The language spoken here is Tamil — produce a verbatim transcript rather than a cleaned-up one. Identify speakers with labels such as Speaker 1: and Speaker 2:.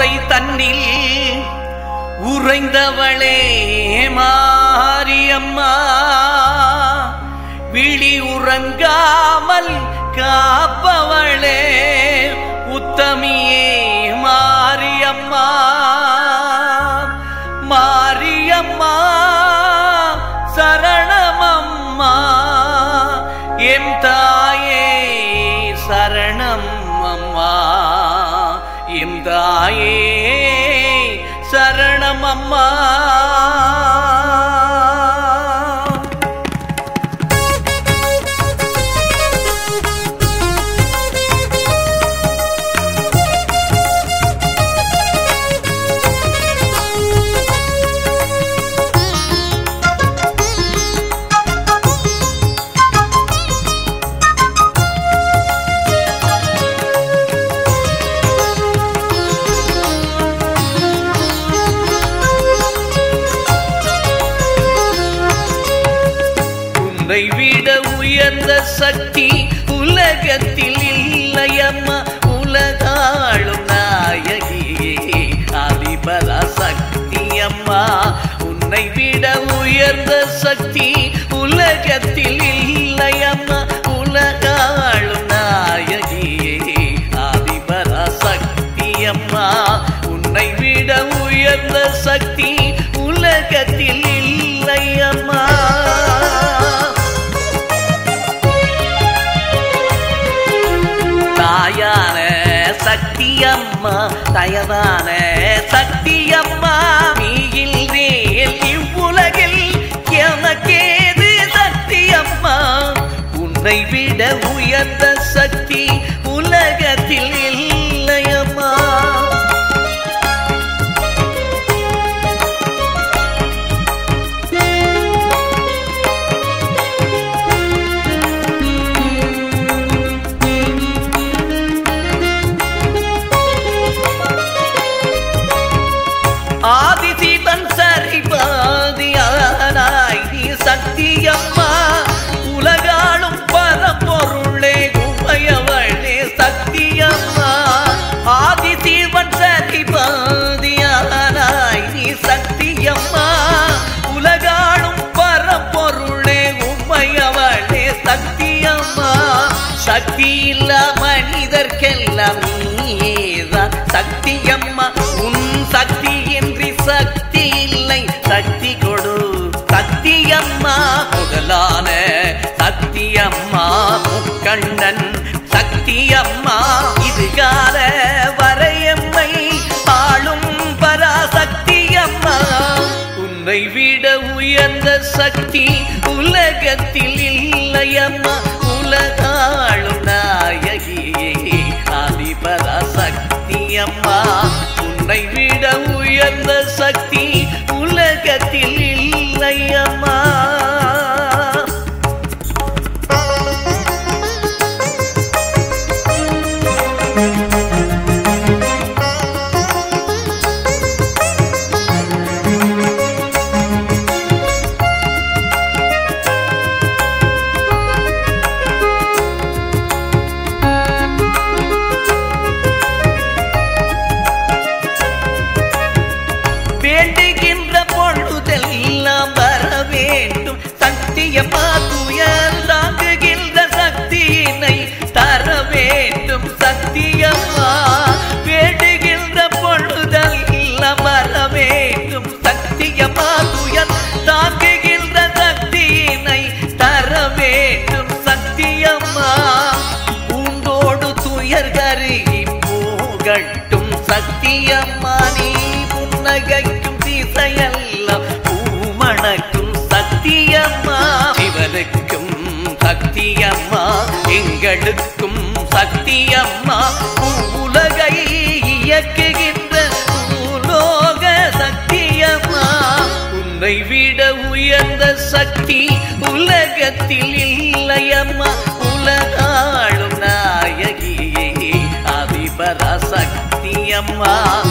Speaker 1: உரை தன்னில் உறைந்தவளே மாரியம்மா, விழி உறங்காமல் காப்பவளே உத்தமியே மாரியம்மா. மாரியம்மா சரணமம்மா, எம் தாயே சரணம் அம்மா, எம் தாயே சரணம் அம்மா. உன்னை விட உயர்ந்த சக்தி உலகத்தில் இல்லையம்மா, உலகாளும் நாயகியே ஆதிபரா சக்தி அம்மா. உன்னை விட உயர்ந்த சக்தி உலகத்தில் இல்லையம்மா, உலகாளும் நாயகியே ஆதிபரா சக்தி அம்மா. உன்னை விட உயர்ந்த சக்தி உலகத்தில் இல்லையம்மா. தாயான சக்தி அம்மா, தயவான சக்தி அம்மா, நீ இல்லேல் இவ்வுலகில் எனக்கேது சக்தி அம்மா. உன்னை விட உயர்ந்த சக்தி உலகத்தில் இல்லையம்மா. ஆதிசிவன் சரிபாதியானாய் நீ சக்தி அம்மா, உலகாளும் பரம்பொருளே உமையவளே சக்தி அம்மா. ஆதிசிவன் சரிபாதியானாய் நீ சக்தி அம்மா, உலகாளும் பரம்பொருளே உமையவளே சக்தி அம்மா. சக்தி இல்ல மனிதர்க்கெல்லாம் நீதான் சக்தி அம்மா. உன் சக்தி இன்றி சக்தி இல்லை, சக்தி கொடு சக்தி அம்மா. முதலான சக்தி அம்மா, முக்கண்ணன் சக்தி அம்மா, இதுகால வரையம்மை ஆளும் பராசக்தி அம்மா. உன்னை விட உயர்ந்த சக்தி உலகத்தில் இல்லையம்மா, உலகாளும் நாயகியே ஆதிபராசக்தி அம்மா. உன்னை விட உயர்ந்த சக்தி உலகத்தில் இல்லையம்மா. வேண்டுகின்ற பொழுதெல்லாம் வர வேண்டும் சக்தியம்மா, துயர் தாங்குகின்ற சக்தியினை தர வேண்டும் சக்தியம்மா. வேண்டுகின்ற பொழுதெல்லாம் வர வேண்டும் சக்தியம்மா, துயர் தாங்குகின்ற சக்தியினை தர வேண்டும் சக்தியம்மா. பூண்டோடு துயர் கருகி போகட்டும் சக்தியம்மா, நீ புன்னகைக்கும் திசையெல்லாம் பூமணக்கும் சக்தியம்மா. சிவனுக்கும் சக்தியம்மா, எங்களுக்கும் சக்தியம்மா, உலகை இயக்குகின்ற பூலோக சக்தியம்மா. உன்னை விட உயர்ந்த சக்தி உலகத்தில் இல்லையம்மா, உலகாளும் நாயகியே ஆதிபராசக்தி அம்மா.